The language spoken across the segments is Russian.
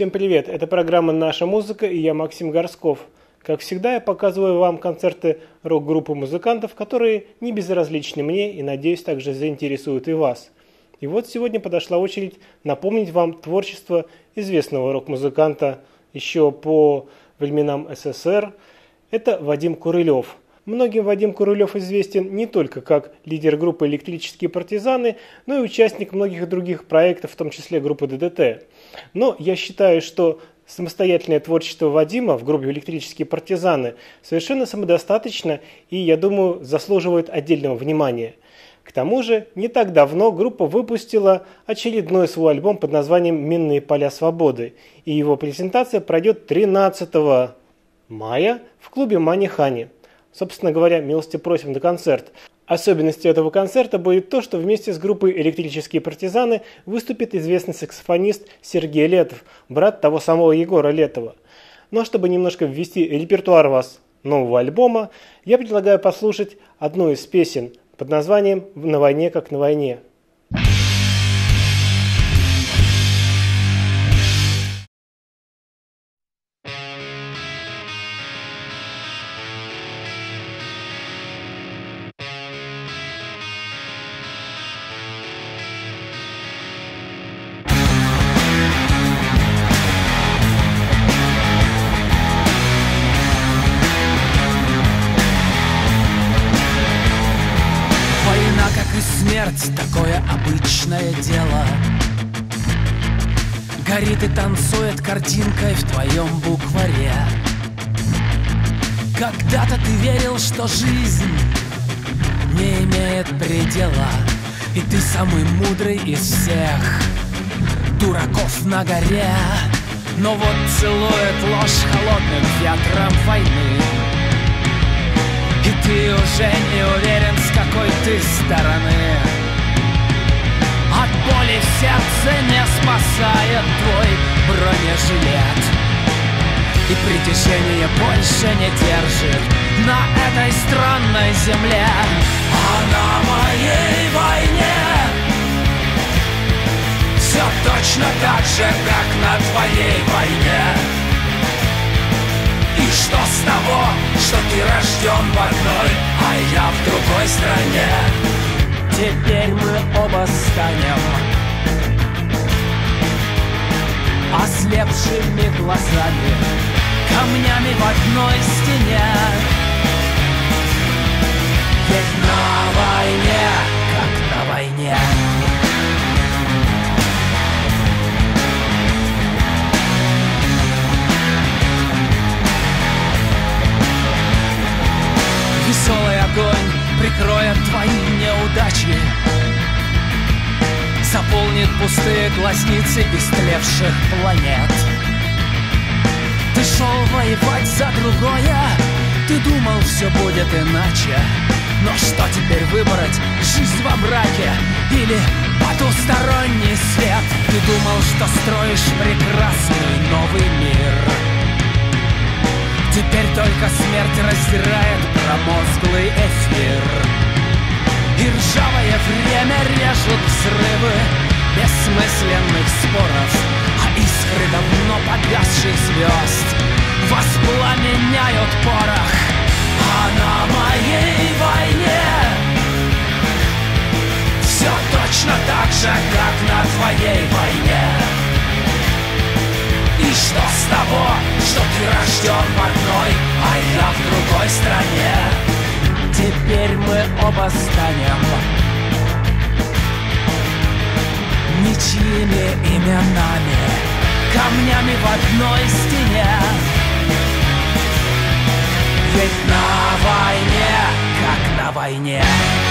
Всем привет, это программа «Наша музыка» и я Максим Горсков. Как всегда, я показываю вам концерты рок-группы музыкантов, которые не безразличны мне и, надеюсь, также заинтересуют и вас. И вот сегодня подошла очередь напомнить вам творчество известного рок-музыканта еще по временам СССР. Это Вадим Курылев. Многим Вадим Курылев известен не только как лидер группы «Электрические партизаны», но и участник многих других проектов, в том числе группы ДДТ. Но я считаю, что самостоятельное творчество Вадима в группе «Электрические партизаны» совершенно самодостаточно и, я думаю, заслуживает отдельного внимания. К тому же, не так давно группа выпустила очередной свой альбом под названием «Минные поля свободы», и его презентация пройдет 13 мая в клубе «Мани-Хани». Собственно говоря, милости просим на концерт. Особенностью этого концерта будет то, что вместе с группой «Электрические партизаны» выступит известный саксофонист Сергей Летов, брат того самого Егора Летова. Но чтобы немножко ввести репертуар вас нового альбома, я предлагаю послушать одну из песен под названием «На войне, как на войне». Такое обычное дело. Горит и танцует картинкой в твоем букваре. Когда-то ты верил, что жизнь не имеет предела, и ты самый мудрый из всех дураков на горе. Но вот целует ложь холодным ветром войны, и ты уже не уверен, с какой ты стороны. От боли в сердце не спасает твой бронежилет, и притяжение больше не держит на этой странной земле. А на моей войне все точно так же, как на твоей войне. И что с того, что ты рожден в одной, а я в другой стране? Теперь мы оба станем ослепшими глазами, камнями в одной стене. Ведь на войне, как на войне. Веселый огонь прикроет твои неудачи, заполнит пустые глазницы истлевших планет. Ты шел воевать за другое, ты думал, все будет иначе. Но что теперь выбрать, жизнь во мраке или потусторонний свет? Ты думал, что строишь прекрасный новый мир. Теперь только смерть раздирает промозглый эфир, и ржавое время режут взрывы бессмысленных споров, а искры давно погасших звезд воспламеняют порох. А на моей войне все точно так же, как на твоей войне. И что с того, что ты рожден в одной, а я в другой стране? Теперь мы оба станем ничьими именами, камнями в одной стене. Ведь на войне, как на войне.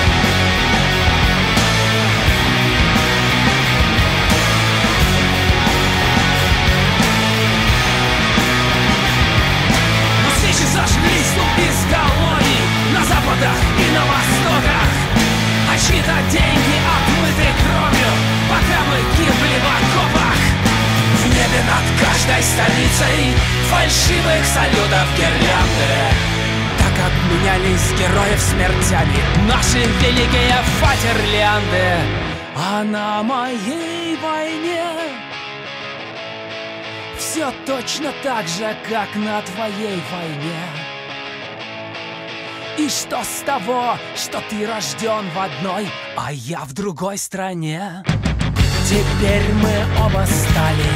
Зажглись тут из колоний на западах и на востоках, а чьи-то деньги отмыты кровью, пока мы гибли в окопах. В небе над каждой столицей фальшивых салютов гирлянды. Так обменялись героев смертями наши великие фатерлянды. А на моей войне Все точно так же, как на твоей войне. И что с того, что ты рожден в одной, а я в другой стране? Теперь мы оба стали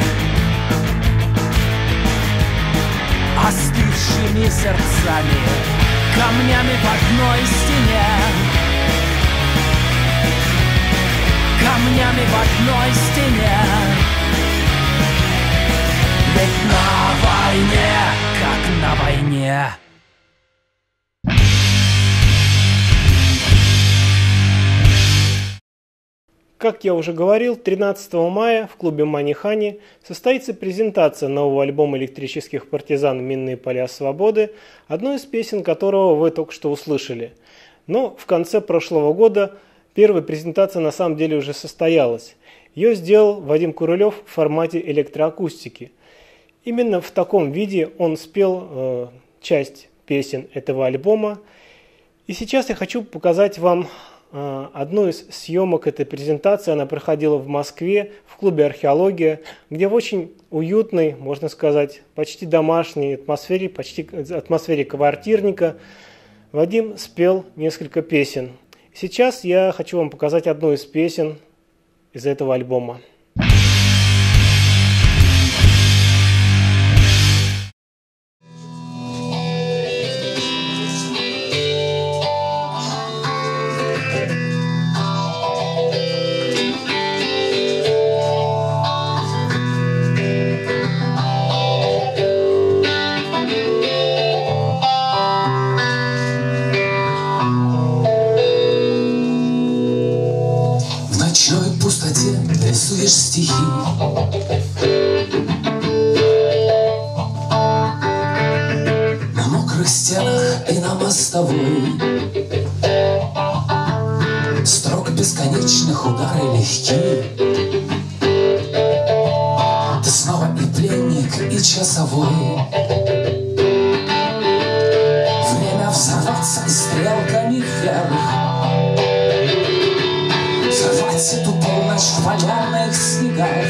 остывшими сердцами, камнями в одной стене, камнями в одной стене. Ведь на войне, как на войне. Как я уже говорил, 13 мая в клубе Манихани состоится презентация нового альбома электрических партизан «Минные поля свободы», одну из песен которого вы только что услышали. Но в конце прошлого года первая презентация на самом деле уже состоялась. Ее сделал Вадим Курылев в формате электроакустики. Именно в таком виде он спел часть песен этого альбома. И сейчас я хочу показать вам одну из съемок этой презентации. Она проходила в Москве, в клубе «Археология», где в очень уютной, можно сказать, почти домашней атмосфере, почти атмосфере квартирника, Вадим спел несколько песен. Сейчас я хочу вам показать одну из песен из этого альбома. Рисуешь стихи, на мокрых стенах и на мостовой, строк бесконечных, удары легки. Ты снова и пленник, и часовой. Время взорваться и стрелками вверх, взорвать эту полночь в полярных снегах.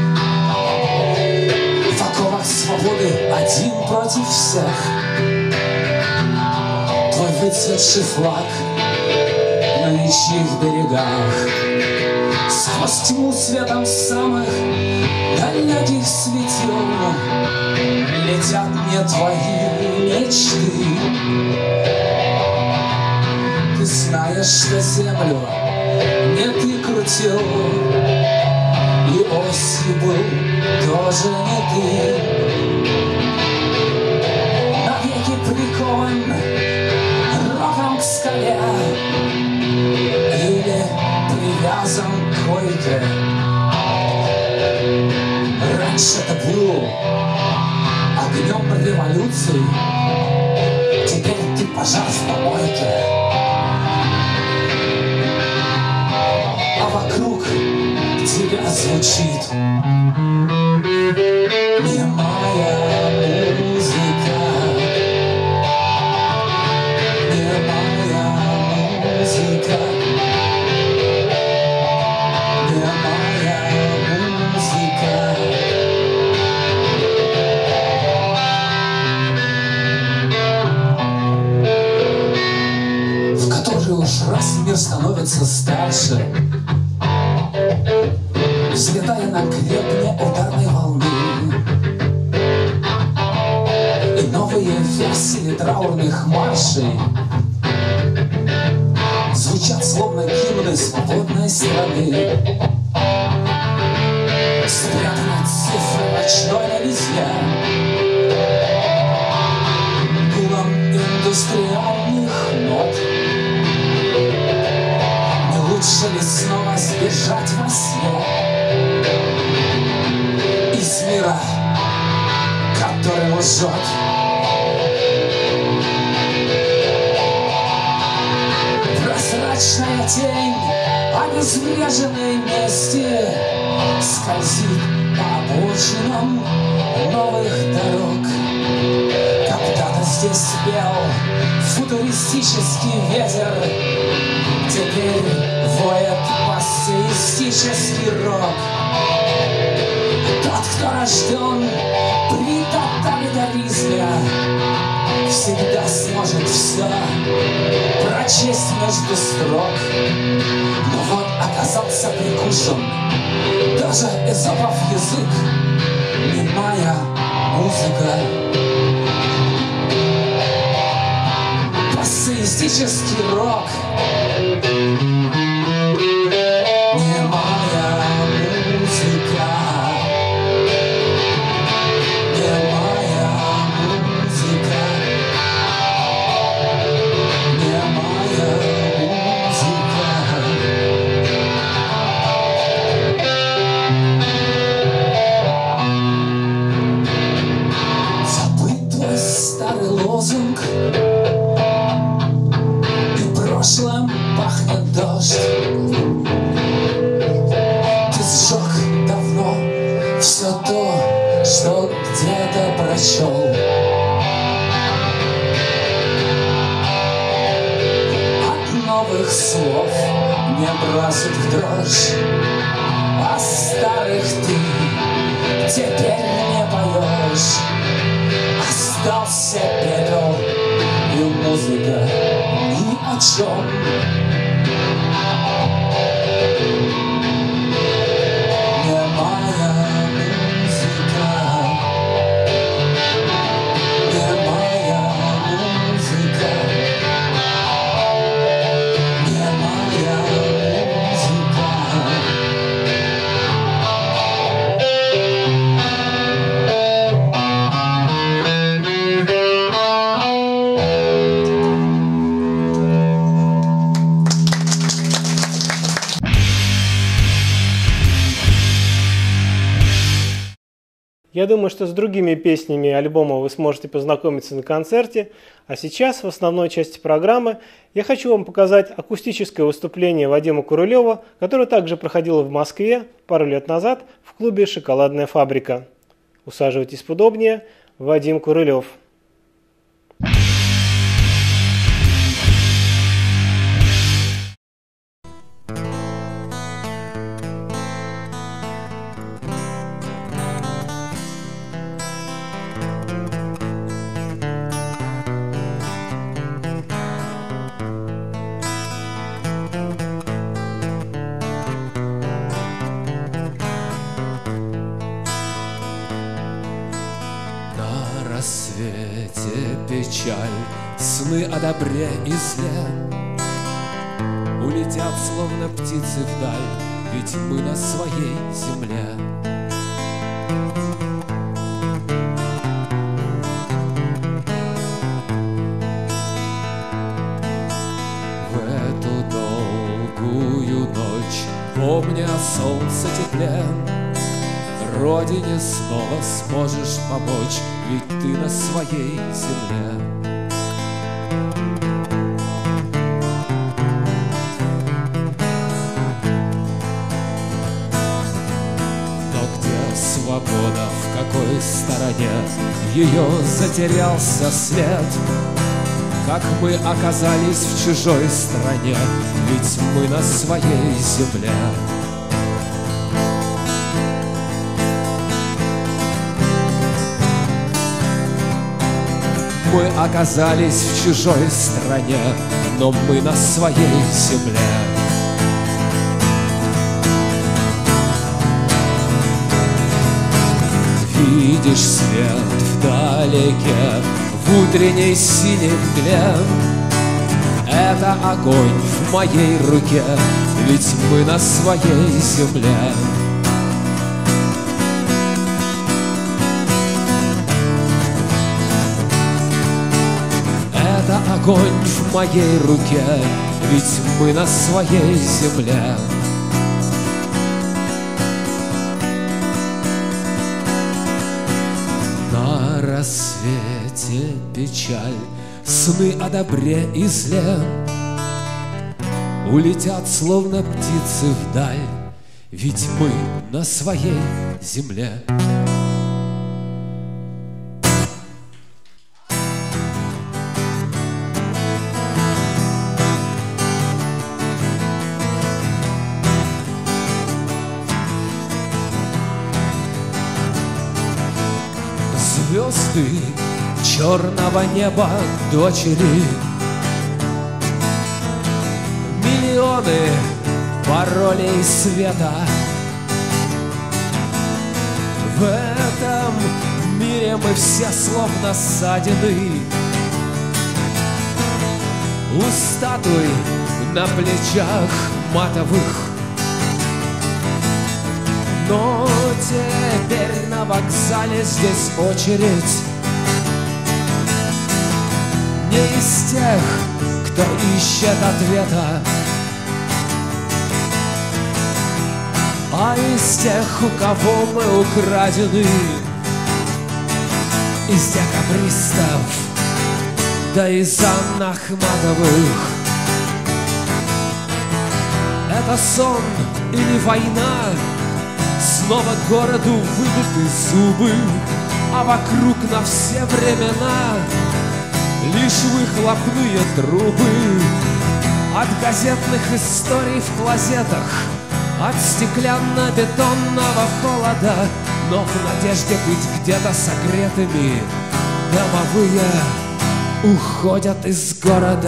В оковах свободы один против всех. Твой выцветший флаг на ничьих берегах. Сквозь тьму светом самых далеких светил летят мне твои мечты. Ты знаешь, что землю не ты крутил, и осью был тоже не ты. Навеки прикован рогом к скале или привязан к койке. Раньше это был огнем революции, теперь ты пожар в помойке. Вокруг тебя звучит немая музыка, немая музыка, немая музыка. В который уж раз мир становится старше, взлетая на гребне ударной волны, и новые версии траурных маршей звучат словно гимны свободной страны. Спрятаны цифры ночной новизне, гулом индустриальных нот. Не лучше ли снова сбежать во сне из мира, который лжет? Прозрачная тень обезвреженной мести скользит по обочинам новых дорог. Когда-то здесь пел футуристический ветер, теперь воет пассеистический рок. Тот, кто рожден при тоталитаризме, всегда сможет все прочесть между строк. Но вот оказался прикушен даже Эзопов язык, немая музыка. Пассеистический рок, немая музыка, немая музыка, немая музыка. Забыть твой старый лозунг, прошлым пахнет дождь. Ты сжег давно все то, что где-то прочел. От новых слов не бросит в дрожь, а старых ты теперь не поешь. Остался пепел и музыка ни о чем. Немая музыка, немая музыка, немая музыка. Я думаю, что с другими песнями альбома вы сможете познакомиться на концерте, а сейчас в основной части программы я хочу вам показать акустическое выступление Вадима Курылева, которое также проходило в Москве пару лет назад в клубе «Шоколадная фабрика». Усаживайтесь поудобнее, Вадим Курылев. Печаль, сны о добре и зле улетят, словно птицы вдаль, ведь мы на своей земле. В эту долгую ночь, помня о солнце тепле, Родине снова сможешь помочь, ведь ты на своей земле. Но где свобода, в какой стороне ее затерялся след? Как мы оказались в чужой стране, ведь мы на своей земле. Мы оказались в чужой стране, но мы на своей земле. Видишь свет вдалеке, в утренней синей мгле? Это огонь в моей руке, ведь мы на своей земле. Огонь в моей руке, ведь мы на своей земле. На рассвете печаль, сны о добре и зле улетят, словно птицы вдаль, ведь мы на своей земле. звезды черного неба дочери. Миллионы паролей света. В этом мире мы все словно ссадины. У статуй на плечах матовых. Но теперь на вокзале здесь очередь не из тех, кто ищет ответа, а из тех, у кого мы украдены. Из декабристов, да из Анн Ахматовых. Это сон или война? Снова городу выбиты зубы, а вокруг на все времена лишь выхлопные трубы. От газетных историй в клозетах, от стеклянно-бетонного холода, но в надежде быть где-то согретыми, домовые уходят из города.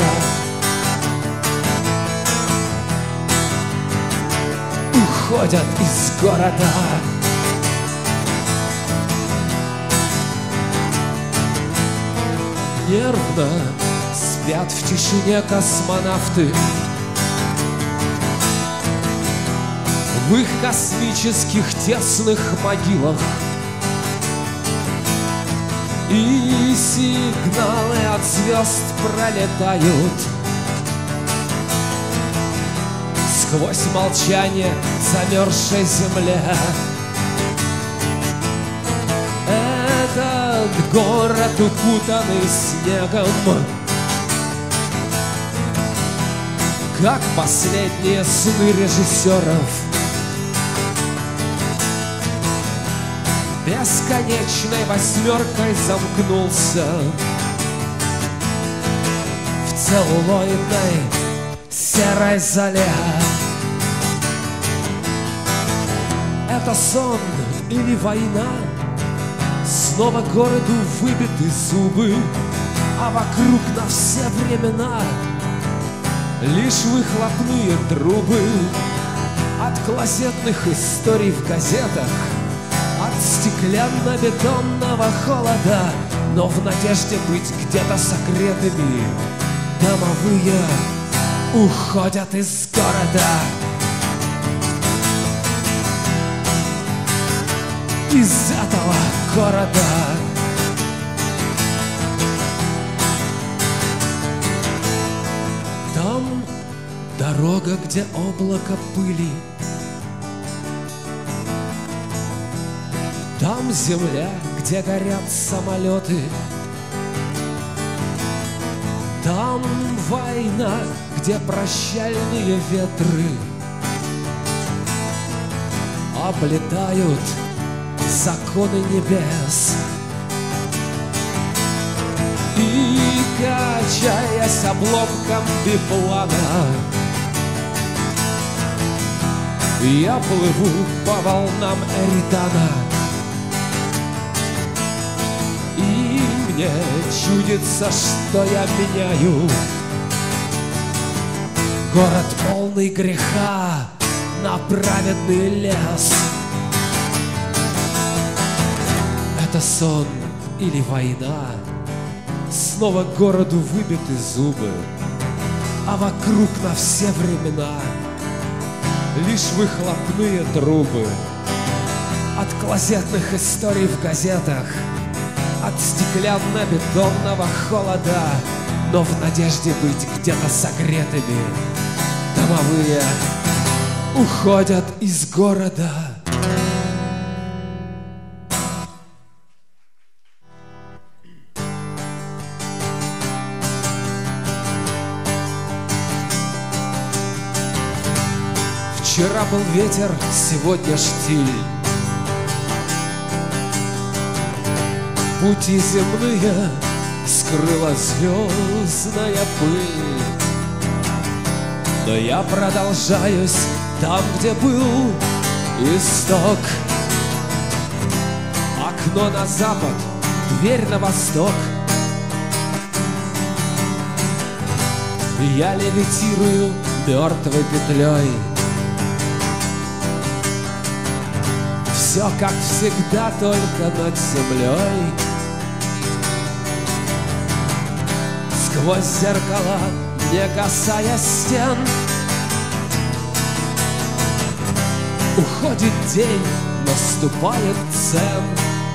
Уходят из города. Нервно спят в тишине космонавты. В их космических тесных могилах. И сигналы от звезд пролетают сквозь молчание замерзшей земле. Этот город, укутанный снегом, как последние сны режиссеров, бесконечной восьмеркой замкнулся в целлулоидной серой зале. Это сон или война? Снова городу выбиты зубы, а вокруг на все времена лишь выхлопные трубы. От клозетных историй в газетах, от стеклянно-бетонного холода, но в надежде быть где-то согретыми, домовые уходят из города. Из этого города. Там дорога, где облако пыли. Там земля, где горят самолеты. Там война, где прощальные ветры облетают законы небес. И, качаясь обломком биплана, я плыву по волнам Эритана. И мне чудится, что я меняю город, полный греха, на праведный лес. Это сон или война? Снова городу выбиты зубы, а вокруг на все времена лишь выхлопные трубы. От клозетных историй в газетах, от стеклянно-бетонного холода, но в надежде быть где-то согретыми, домовые уходят из города. Вчера был ветер, сегодня штиль. Пути земные скрыла звездная пыль. Но я продолжаюсь там, где был исток. Окно на запад, дверь на восток. Я левитирую мертвой петлей. Все как всегда, только над землей. Сквозь зеркала, не касаясь стен, уходит день, наступает дзен.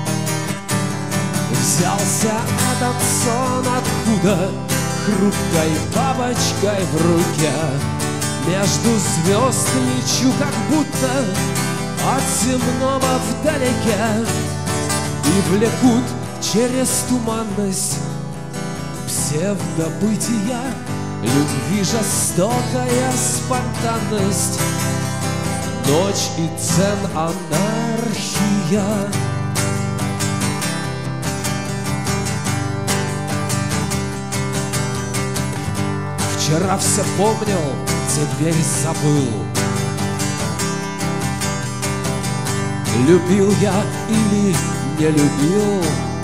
Взялся этот сон откуда? Хрупкой бабочкой в руке. Между звезд лечу, как будто от земного вдалеке. И влекут через туманность псевдобытия, любви жестокая спонтанность, ночь и дзен анархия. Вчера все помнил, теперь забыл. Любил я или не любил?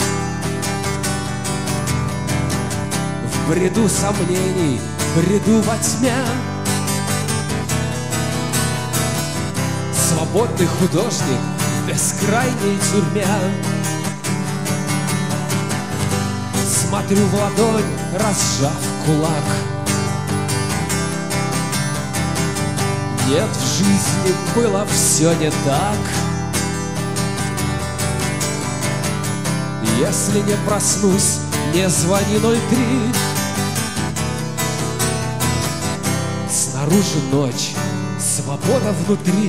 В бреду сомнений, бреду во тьме. Свободный художник в бескрайней тюрьме. Смотрю в ладонь, разжав кулак. Нет, в жизни было все не так. Если не проснусь, не звони 03. Снаружи ночь, свобода внутри.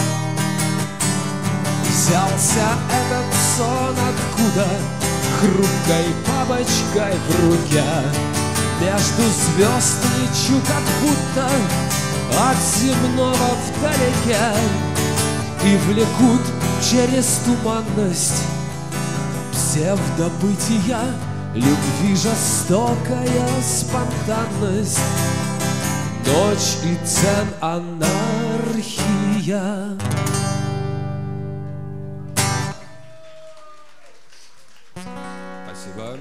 Взялся этот сон откуда? Хрупкой бабочкой в руке. Между звезд лечу, как будто от земного вдалеке. И влекут через туманность псевдобытия, любви жестокая спонтанность, ночь и дзен анархия. Спасибо.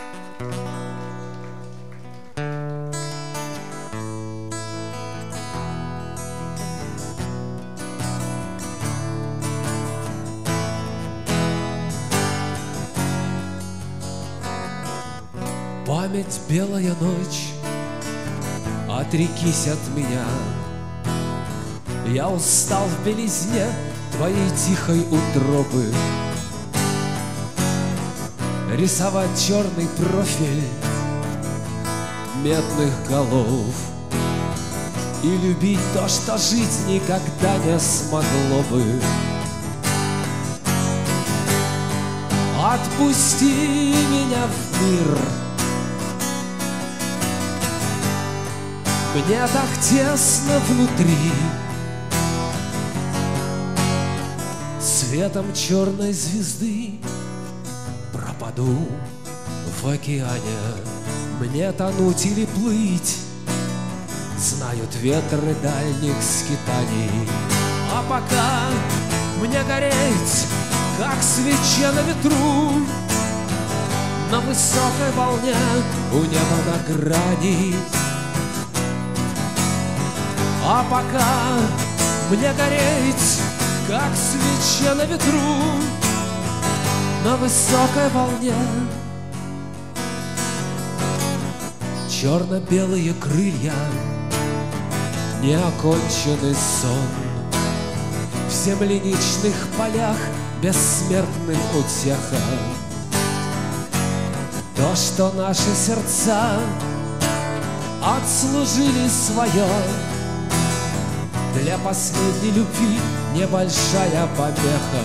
Память, белая ночь, отрекись от меня. Я устал в белизне твоей тихой утробы рисовать черный профиль медных голов и любить то, что жить никогда не смогло бы. Отпусти меня в мир. Мне так тесно внутри. Светом черной звезды пропаду в океане. Мне тонуть или плыть знают ветры дальних скитаний. А пока мне гореть, как свеча на ветру, на высокой волне у неба на грани. А пока мне гореть, как свеча на ветру, на высокой волне. Черно-белые крылья, неоконченный сон, в земляничных полях бессмертным утеха. То, что наши сердца отслужили свое, для последней любви небольшая помеха.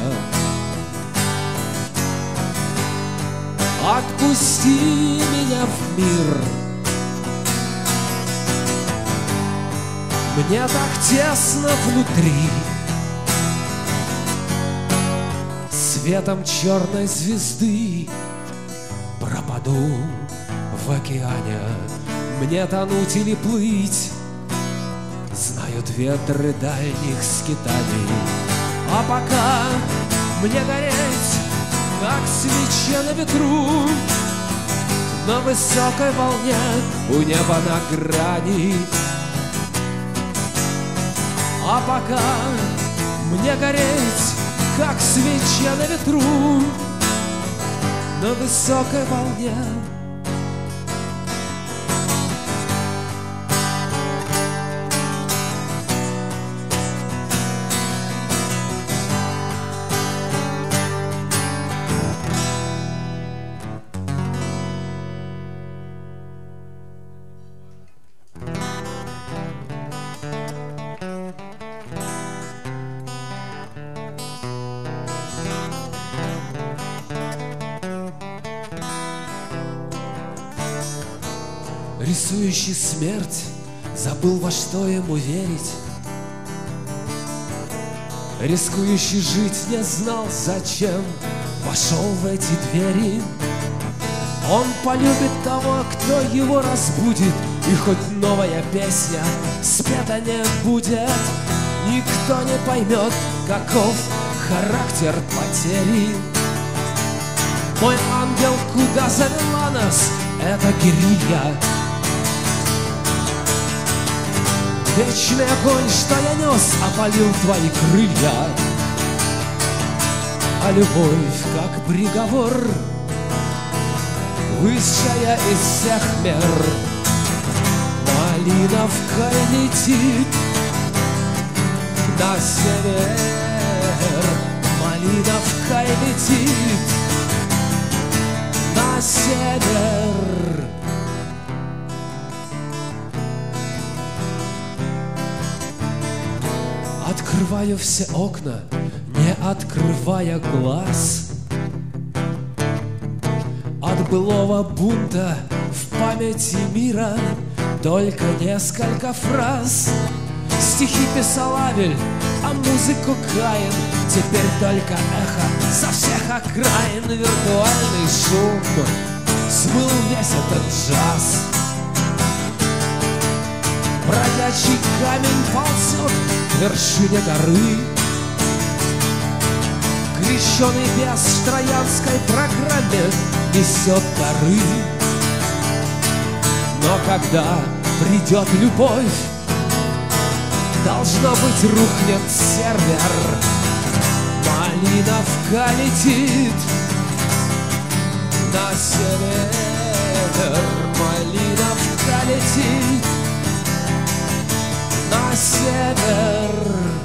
Отпусти меня в мир. Мне так тесно внутри. Светом черной звезды пропаду в океане. Мне тонуть или плыть знают ветры дальних скитаний. А пока мне гореть, как свеча на ветру, на высокой волне у неба на грани. А пока мне гореть, как свеча на ветру, на высокой волне. Рисующий смерть забыл, во что ему верить. Рискующий жить не знал, зачем вошел в эти двери. Он полюбит того, кто его разбудит, и хоть новая песня спета не будет, никто не поймет, каков характер потери. Мой ангел, куда завела нас эта гиря? Вечный огонь, что я нес, опалил твои крылья. А любовь, как приговор, высшая из всех мер. Малиновка летит на север, малиновка летит на север. Открываю все окна, не открывая глаз. От былого бунта в памяти мира только несколько фраз. Стихи писал Авель, а музыку Каин. Теперь только эхо со всех окраин. Виртуальный шум смыл весь этот джаз. Бродячий камень ползет к вершине горы. Крещеный бес в троянской программе несет дары. Но когда придет любовь, должно быть, рухнет сервер. Малиновка летит на север, малиновка летит на север.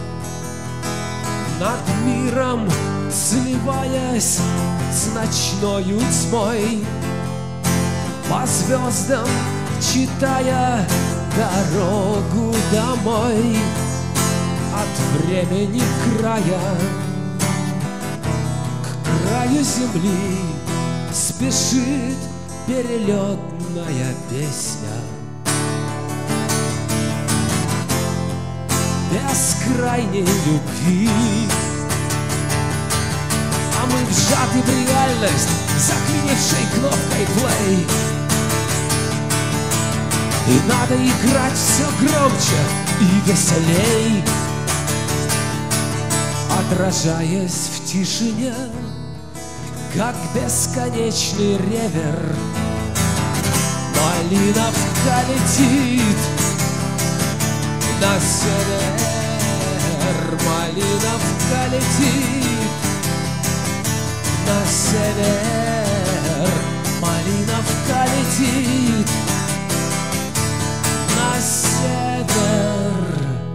Над миром сливаясь с ночною тьмой, по звездам читая дорогу домой. От времени края к краю земли спешит перелетная песня. Бескрайней любви, а мы вжаты в реальность, заклинившей кнопкой плей. И надо играть все громче и веселей, отражаясь в тишине, как бесконечный ревер. Малиновка летит на север, малиновка летит на север, малиновка летит на север.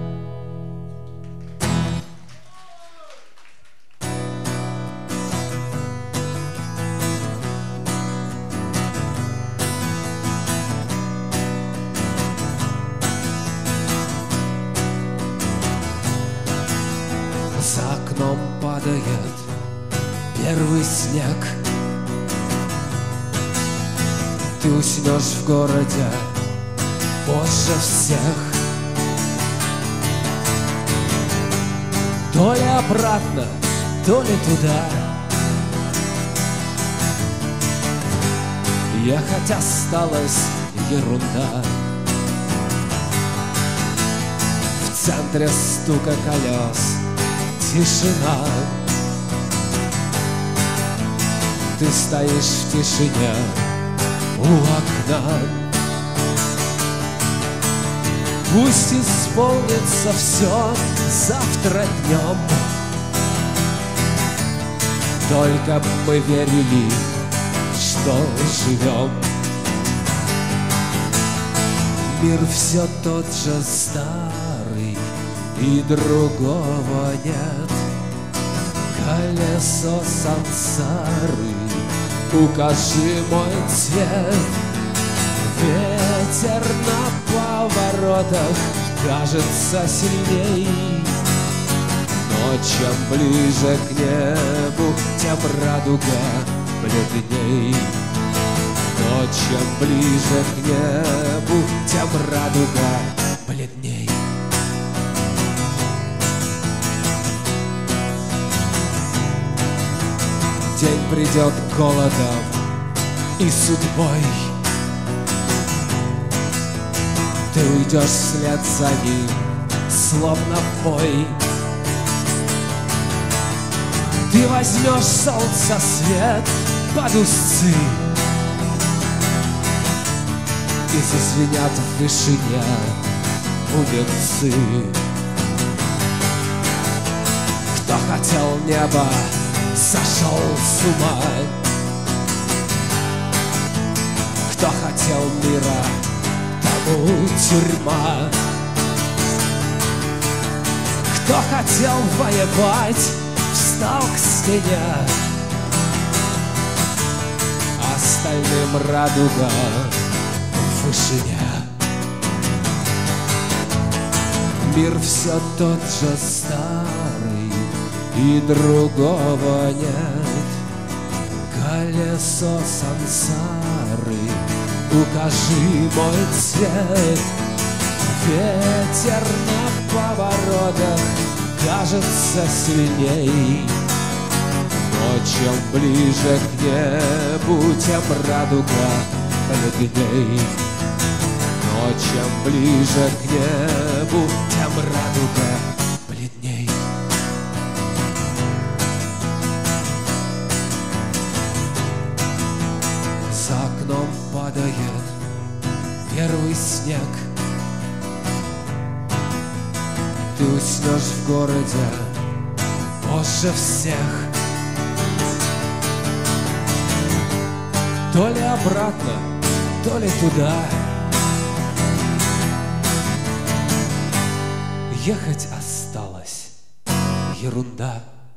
За окном падает первый снег. Ты уснешь в городе позже всех. То ли обратно, то ли туда ехать осталась ерунда. В центре стука колес тишина. ты стоишь в тишине у окна. Пусть исполнится все завтра днем, только б мы верили, что живем. Мир все тот же старый, и другого нет. Колесо сансары, укажи мой цвет. Ветер на поворотах кажется сильней, но чем ближе к небу, тем радуга бледней. Но чем ближе к небу, тем радуга бледней. День придет голодом и судьбой, ты уйдешь вслед за ним, словно в бой. Ты возьмешь солнца свет под усы, и зазвенят в вышине бубенцы. Кто хотел неба, сошел с ума. Кто хотел мира, тому тюрьма. Кто хотел воевать, встал к стене. Остальным радуга в вышине. Мир все тот же старый, и другого нет. Колесо сансары, укажи мой цвет. Ветер на поворотах кажется сильней, но чем ближе к небу, тем радуга бледней. Но чем ближе к небу, тем радуга бледней. За окном падает первый снег. Ты уснешь в городе позже всех. То ли обратно, то ли туда. Ехать осталось ерунда.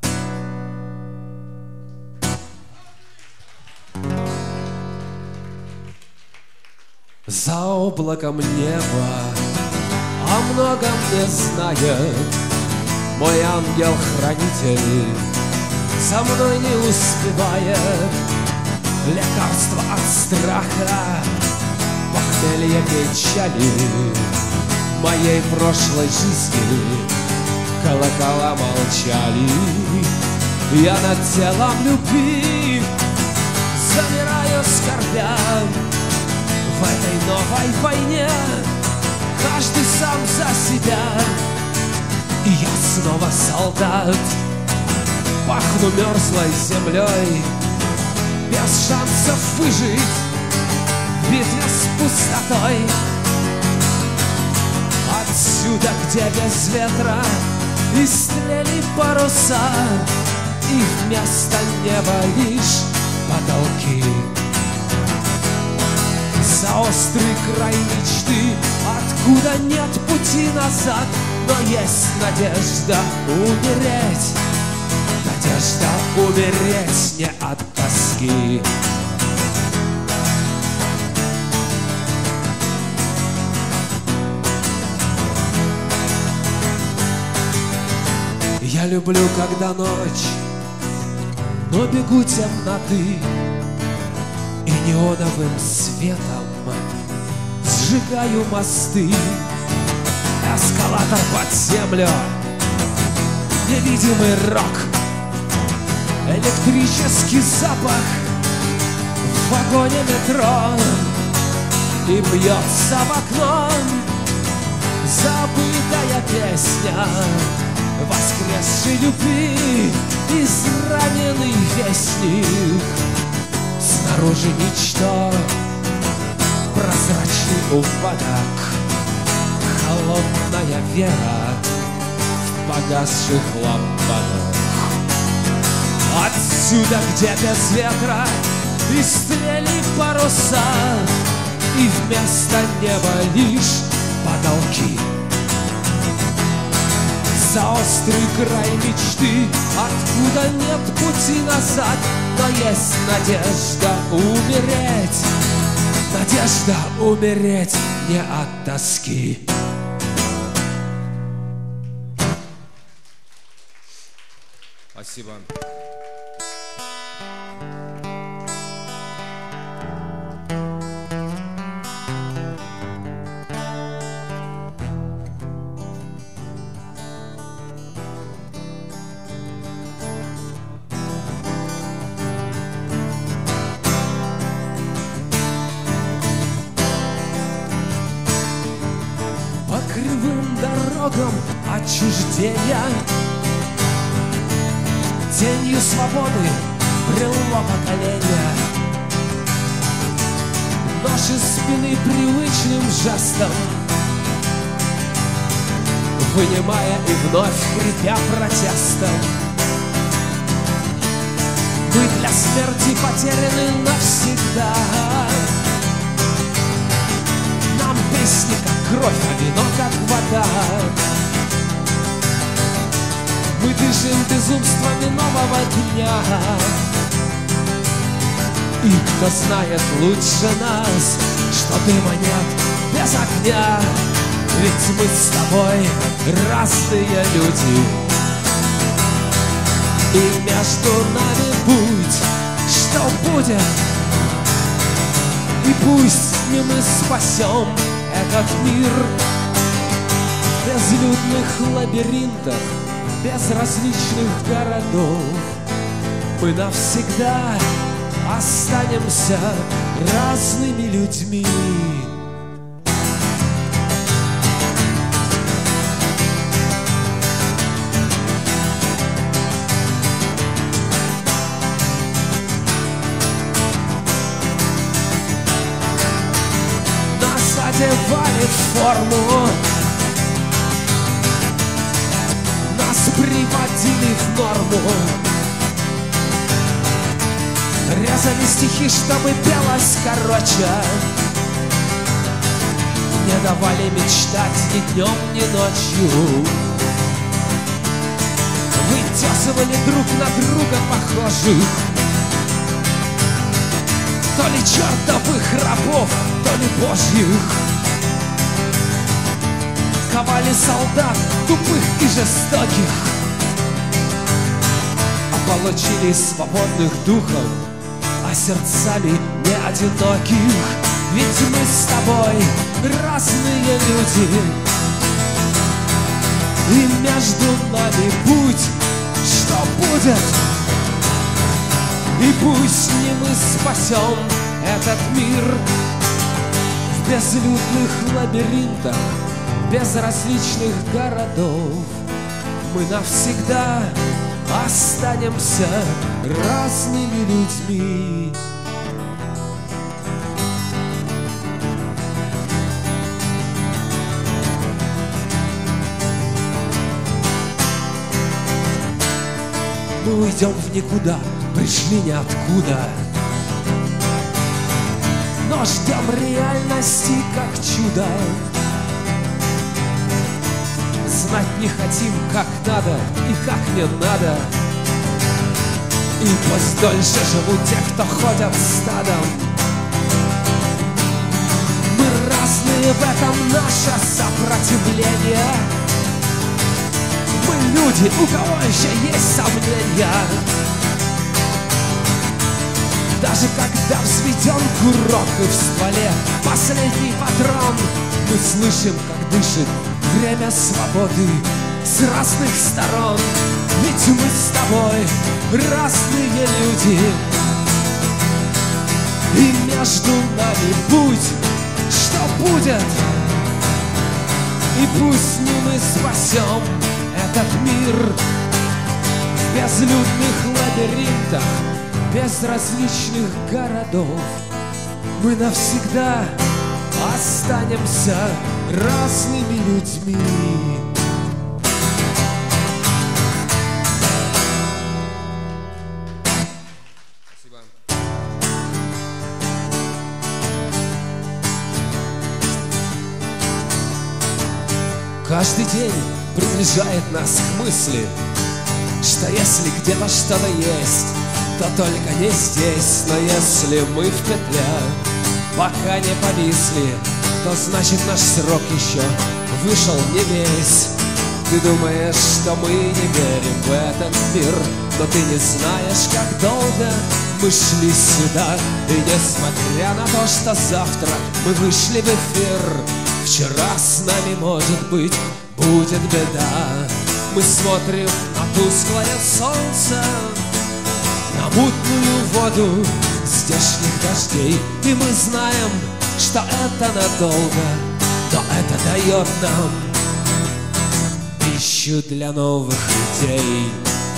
За облаком неба о многом не знает мой ангел-хранитель. За мной не успевает лекарство от страха, похмелье печали моей прошлой жизни. Колокола молчали, я над телом любви замираю скорбя. В этой новой войне каждый сам за себя, и я снова солдат. Пахну мерзлой землей, без шансов выжить в битве с пустотой. Отсюда, где без ветра истлели паруса, и вместо неба лишь потолки. За острый край мечты, откуда нет пути назад, но есть надежда умереть. Надежда умереть не от тоски. Я люблю, когда ночь, но бегу темноты, и неоновым светом сжигаю мосты. Эскалатор под землю, невидимый рок, электрический запах в вагоне метро, и бьется в окно забытая песня воскресшей любви, израненный вестник. снаружи ничто, прозрачный упадок, холодная вера в погасших лампадах. Отсюда, где без ветра истлели паруса, и вместо неба лишь потолки. За острый край мечты, откуда нет пути назад, но есть надежда умереть, надежда умереть не от тоски. Спасибо. По кривым дорогам отчуждения тенью свободы брело поколение. Нож из спины привычным жестом, вынимая и вновь хрипя протестом. Мы для смерти потеряны навсегда. Нам песни как кровь, а вино как вода. Мы дышим безумствами нового дня. И кто знает лучше нас, что дыма нет без огня. Ведь мы с тобой разные люди, и между нами путь, что будет. И пусть не мы спасем этот мир в безлюдных лабиринтах безразличных городов. Мы навсегда останемся разными людьми. Нас одевали в форму, приводили в норму, резали стихи, чтобы пелось короче, не давали мечтать ни днем, ни ночью, вытесывали друг на друга похожих, то ли чертовых рабов, то ли божьих. Ковали солдат тупых и жестоких, а получили свободных духов, а сердцами не одиноких. Ведь мы с тобой разные люди, и между нами путь, что будет. И пусть не мы спасем этот мир в безлюдных лабиринтах безразличных городов. Мы навсегда останемся разными людьми. Мы уйдем в никуда, пришли ниоткуда, но ждем реальности как чудо. Знать не хотим, как надо и как не надо. И пусть дольше живут те, кто ходят стадом. Мы разные, в этом наше сопротивление. Мы люди, у кого еще есть сомнения. Даже когда взведен курок и в стволе последний патрон, мы слышим, как дышит время свободы с разных сторон. Ведь мы с тобой разные люди, и между нами путь, что будет. И пусть не мы спасем этот мир в безлюдных лабиринтах безразличных городов мы навсегда останемся разными людьми. Спасибо. Каждый день приближает нас к мысли, что если где-то что-то есть, то только не здесь. Но если мы в петле пока не повисли, то значит наш срок еще вышел не весь. Ты думаешь, что мы не верим в этот мир, но ты не знаешь, как долго мы шли сюда. И несмотря на то, что завтра мы вышли в эфир, вчера с нами, может быть, будет беда. Мы смотрим на тусклое солнце, на мутную воду здешних дождей, и мы знаем, что это надолго, но это дает нам пищу для новых идей.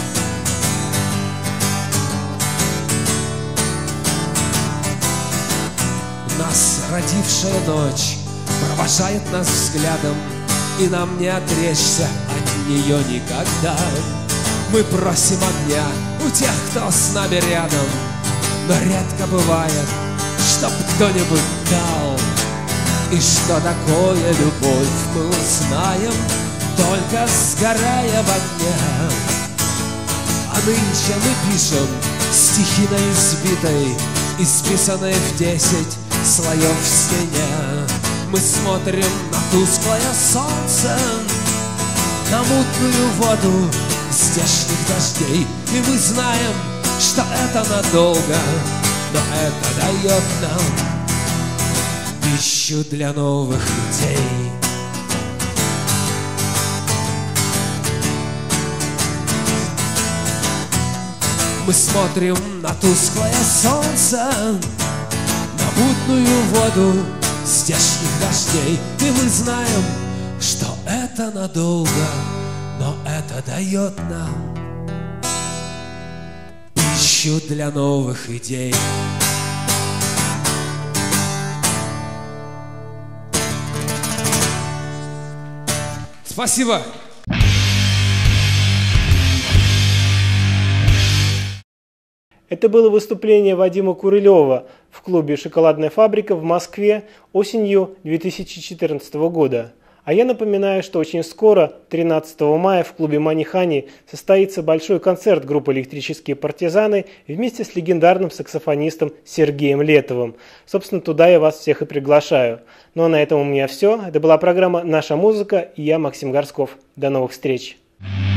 Нас родившая ночь провожает нас взглядом, и нам не отречься от нее никогда. Мы просим огня у тех, кто с нами рядом, но редко бывает, чтоб кто-нибудь дал. И что такое любовь, мы узнаем, только сгорая в огне. А нынче мы пишем стихи на избитой, исписанные в 10 слоев в стене. Мы смотрим на тусклое солнце, на мутную воду здешних дождей, и мы знаем, что это надолго, но это дает нам пищу для новых идей. Мы смотрим на тусклое солнце, на мутную воду здешних дождей, и мы знаем, что это надолго, но это дает нам пищу для новых идей. Спасибо. Это было выступление Вадима Курылева в клубе «Шоколадная фабрика» в Москве осенью 2014 года. А я напоминаю, что очень скоро, 13 мая, в клубе «Манихани» состоится большой концерт группы «Электрические партизаны» вместе с легендарным саксофонистом Сергеем Летовым. Собственно, туда я вас всех и приглашаю. Ну а на этом у меня все. Это была программа «Наша музыка» и я, Максим Горсков. До новых встреч!